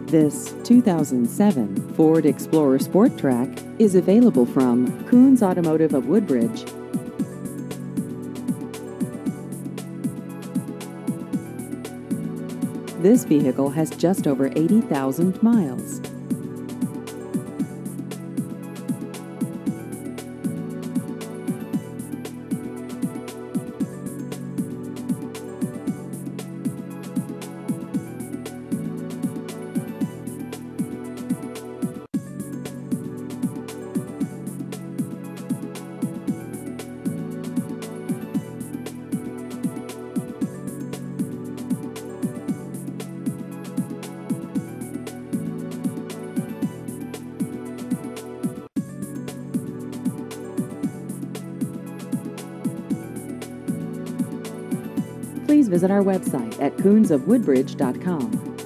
This 2007 Ford Explorer Sport Track is available from Koons Automotive of Woodbridge. This vehicle has just over 80,000 miles. Please visit our website at koonsofwoodbridge.com.